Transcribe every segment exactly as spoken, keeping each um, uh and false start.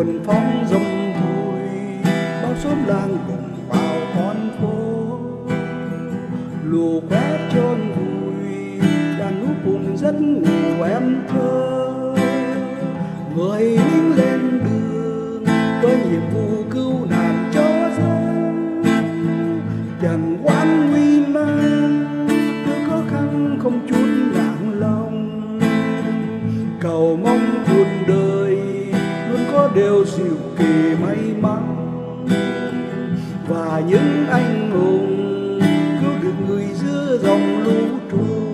buồn phong dòng vui bao xóm làng cùng vào con phố, lù quét trôn vùi đàn nút cùng giấc ngủ em thơ. Người lính lên đường với nhiệm vụ cứu nạn cho dân, chẳng oán nguy nan cứ khó khăn không chút nản lòng, cầu mong cuộc đời luôn có điều dịu kỳ may mắn, và những anh hùng cứu được người giữa dòng lũ trôi.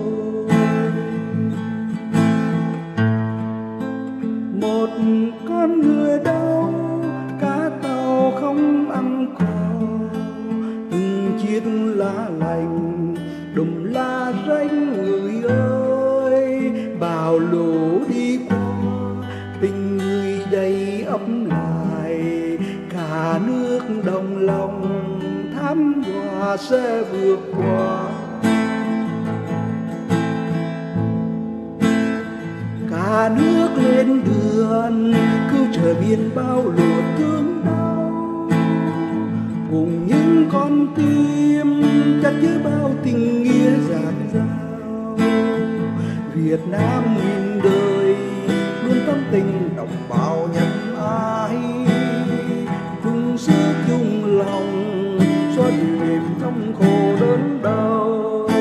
Một con người đau cá tàu không ăn cỏ, từng chiếc lá lành đùm la rách người ơi, bào lũ đi qua tình người đầy ấp lại, cả nước đồng lòng thắm hòa sẽ vượt qua. Cả nước lên đường cứu trời biên bao lụa thương đau, cùng những con tim chất chứa bao tình nghĩa dạt dào. Việt Nam nghìn đời luôn tâm tình đồng bào nhân ái, chung sức chung lòng xóa dịu niềm thống khổ đớn đau.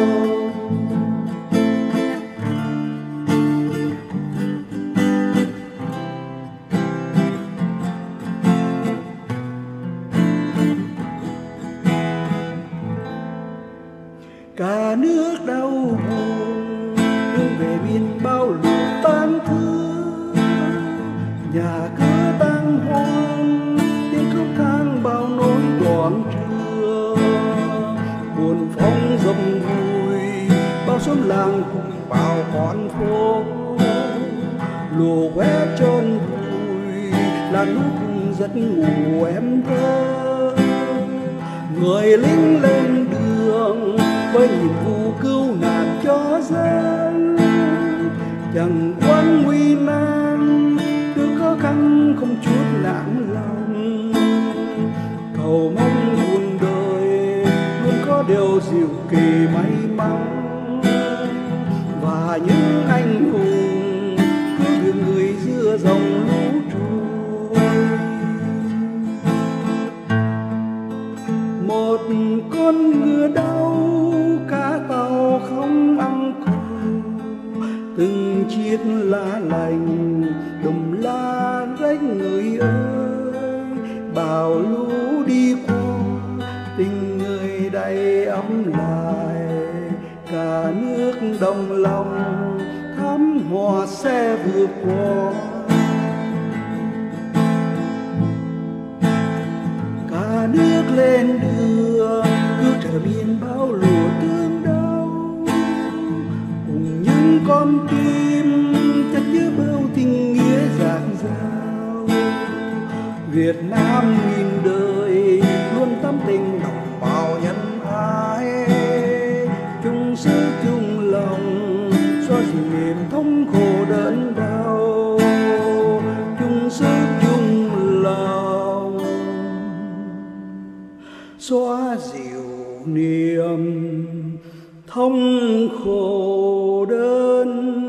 Cả nước đau buồn hướng về biên bao lụa tan thương, nhà cửa tang hoang tiếng khóc than bao nỗi đoạn trưa, buồn phong dòng vui bao xóm làng cùng bao con phố, lùa quét trôn vùi là lúc cùng giấc ngủ em thơ. Người lính lên đường với nhiệm vụ cứu nạn cho dân, chẳng oán nguy nan cứ khó khăn không chút nản lòng, cầu mong cuộc đời luôn có điều dịu kỳ may mắn, và những anh hùng cứu được người giữa dòng lũ trôi. Một con ngựa đau cá tàu không ăn cỏ, từng chiếc lá lành đùm la rách người ơi, bào lũ đi qua tình người đầy ấm lại, cả nước đồng lòng thắm hòa sẽ vượt qua. Cả nước lên đường cứu trở biên bao lụa thương đau, cùng những con tim chất chứa bao tình nghĩa dạt dào. Việt Nam nghìn đời luôn tâm tình đồng bào nhân ái, chung sức chung lòng xóa dịu niềm thống khổ đớn đau, chung sức chung lòng xóa dịu niềm thống khổ đớn